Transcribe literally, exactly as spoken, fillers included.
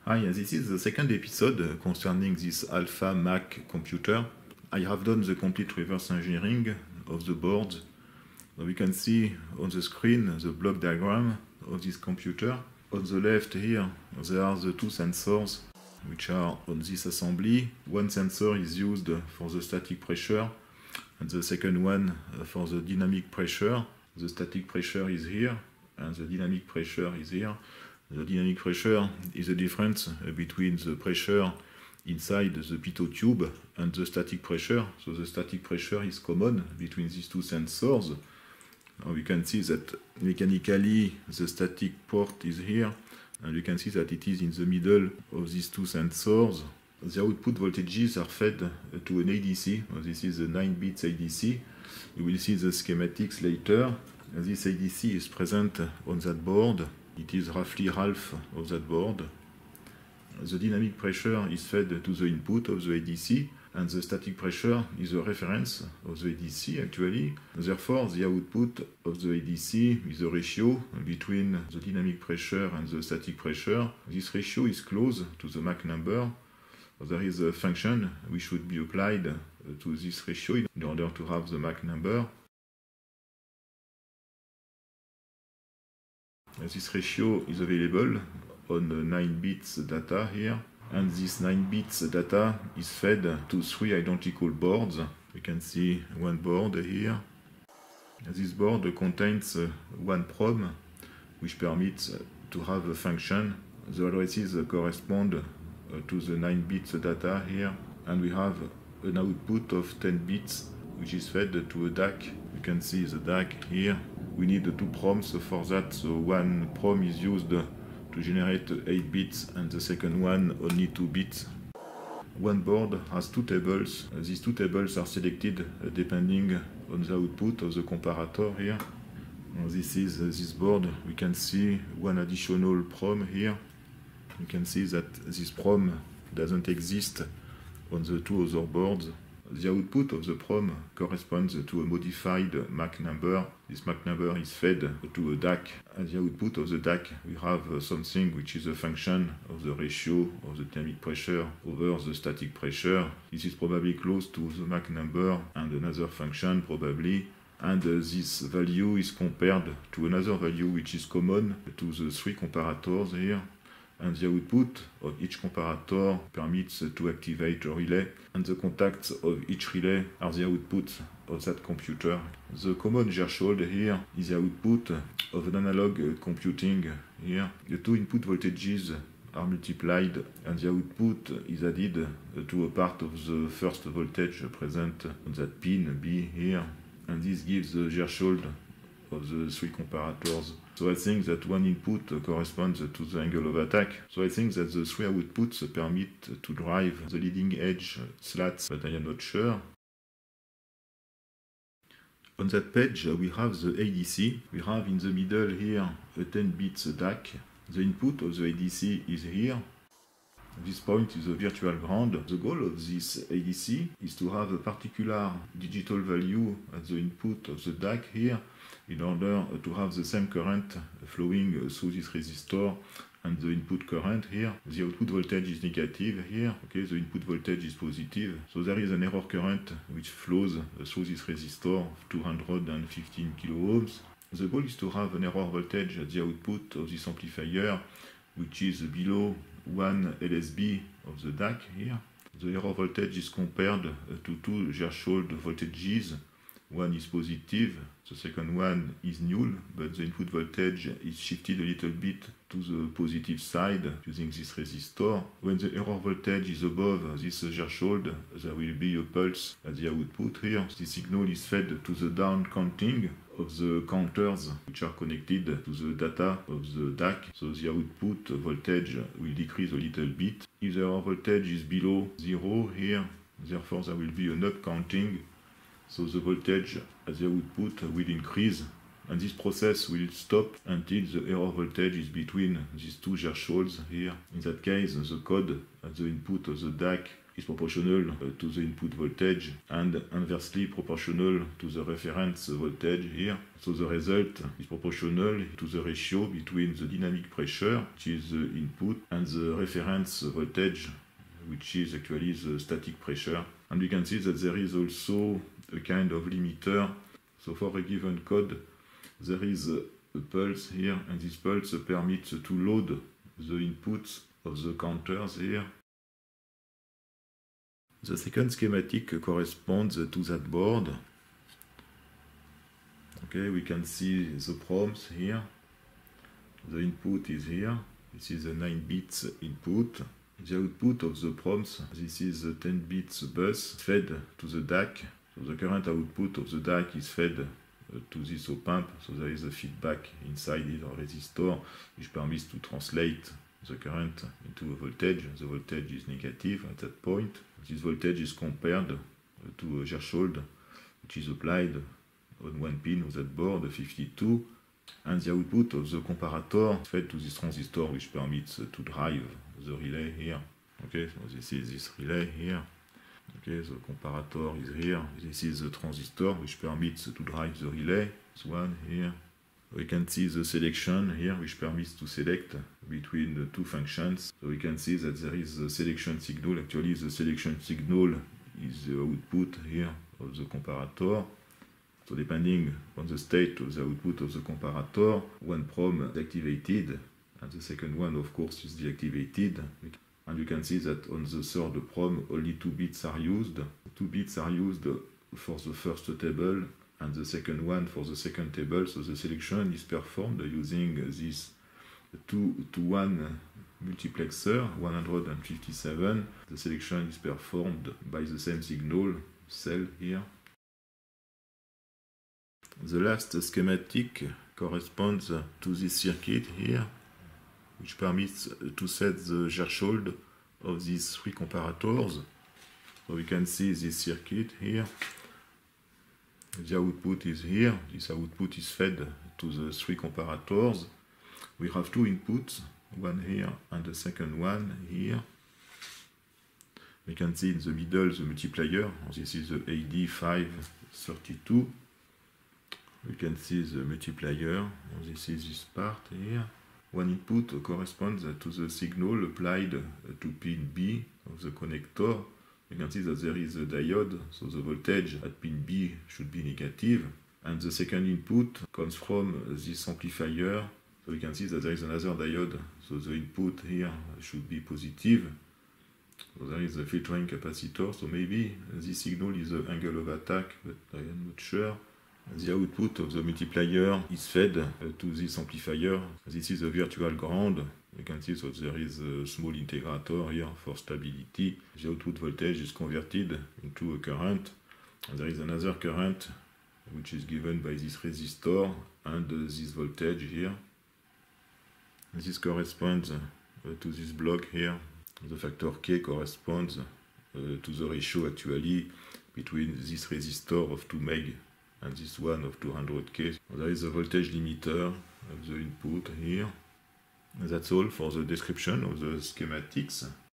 Hi, this is the second episode concerning this Alpha Mac computer. I have done the complete reverse engineering of the board. So we can see on the screen the block diagram of this computer. On the left here, there are the two sensors which are on this assembly. One sensor is used for the static pressure and the second one for the dynamic pressure. The static pressure is here and the dynamic pressure is here. The dynamic pressure is the difference between the pressure inside the pitot tube and the static pressure. So the static pressure is common between these two sensors. Now we can see that mechanically the static port is here, and you can see that it is in the middle of these two sensors. The output voltages are fed to an A D C. This is a nine bits A D C. You will see the schematics later. This A D C is present on that board. It is roughly half of that board. The dynamic pressure is fed to the input of the A D C, and the static pressure is the reference of the A D C actually. Therefore, the output of the A D C is a ratio between the dynamic pressure and the static pressure. This ratio is close to the Mach number. There is a function which should be applied to this ratio in order to have the Mach number. This ratio is available on nine bits data here, and this nine bits data is fed to three identical boards. You can see one board here. This board contains one prom which permits to have a function. The addresses correspond to the nine bits data here, and we have an output of ten bits which is fed to a D A C. You can see the D A C here. We need two proms for that, so one prom is used to generate eight bits and the second one only two bits. One board has two tables. These two tables are selected depending on the output of the comparator here. This is this board. We can see one additional prom here. You can see that this prom doesn't exist on the two other boards. The output of the prom corresponds to a modified Mach number. This Mach number is fed to a D A C. At the output of the D A C, we have something which is a function of the ratio of the dynamic pressure over the static pressure. This is probably close to the Mach number, and another function probably. And uh, this value is compared to another value which is common to the three comparators here. And the output of each comparator permits to activate a relay, and the contacts of each relay are the output of that computer. The common threshold here is the output of an analog computing here. The two input voltages are multiplied, and the output is added to a part of the first voltage present on that pin B here, and this gives the threshold of the three comparators. So I think that one input corresponds to the angle of attack. So I think that the three outputs permit to drive the leading edge slats, but I am not sure. On that page we have the A D C. We have in the middle here a ten bits D A C. The input of the A D C is here. This point is a virtual ground. The goal of this A D C is to have a particular digital value at the input of the D A C here, in order to have the same current flowing through this resistor and the input current here. The output voltage is negative here, okay, the input voltage is positive. So there is an error current which flows through this resistor of two hundred fifteen kilo ohms. The goal is to have an error voltage at the output of this amplifier which is below one L S B of the D A C here. The error voltage is compared to two threshold voltages. One is positive, the second one is null, but the input voltage is shifted a little bit to the positive side using this resistor. When the error voltage is above this threshold, there will be a pulse at the output here. The signal is fed to the down counting of the counters which are connected to the data of the D A C. So the output voltage will decrease a little bit. If the error voltage is below zero here, therefore there will be an up counting. So the voltage at the output will increase, and this process will stop until the error voltage is between these two thresholds here. In that case, the code at the input of the D A C is proportional uh, to the input voltage and inversely proportional to the reference voltage here. So the result is proportional to the ratio between the dynamic pressure, which is the input, and the reference voltage, which is actually the static pressure. And we can see that there is also a kind of limiter. So for a given code, there is a, a pulse here, and this pulse permits to load the inputs of the counters here. The second schematic corresponds to that board. Okay, we can see the proms here. The input is here. This is a nine bits input. The output of the proms, this is a ten bits bus fed to the D A C. So the current output of the D A C is fed uh, to this op-amp. So there is a feedback inside it, or resistor, which permits to translate the current into a voltage. The voltage is negative at that point. This voltage is compared uh, to a threshold, which is applied on one pin of that board, fifty-two. And the output of the comparator is fed to this transistor, which permits uh, to drive the relay here. Okay, so this is this relay here. Okay, the comparator is here. This is the transistor, which permits to drive the relay. This one here. We can see the selection here, which permits to select between the two functions. So we can see that there is a selection signal. Actually, the selection signal is the output here of the comparator. So depending on the state of the output of the comparator, one prom is activated, and the second one, of course, is deactivated. And you can see that on the third prom, only two bits are used. Two bits are used for the first table, and the second one for the second table. So the selection is performed using this two to one multiplexer, one hundred fifty-seven. The selection is performed by the same signal cell here. The last schematic corresponds to this circuit here, which permits to set the threshold of these three comparators. So we can see this circuit here. The output is here. This output is fed to the three comparators. We have two inputs, one here and the second one here. We can see in the middle the multiplier. This is the A D five thirty-two. We can see the multiplier. This is this part here. One input corresponds to the signal applied to pin B of the connector. You can see that there is a diode, so the voltage at pin B should be negative. And the second input comes from this amplifier. So you can see that there is another diode, so the input here should be positive. So there is a filtering capacitor, so maybe this signal is the angle of attack, but I am not sure. The output of the multiplier is fed uh, to this amplifier. This is a virtual ground. You can see that there is a small integrator here for stability. The output voltage is converted into a current. And there is another current which is given by this resistor and uh, this voltage here. This corresponds uh, to this block here. The factor K corresponds uh, to the ratio actually between this resistor of two meg and this one of two hundred K. There is a voltage limiter of the input here. And that's all for the description of the schematics.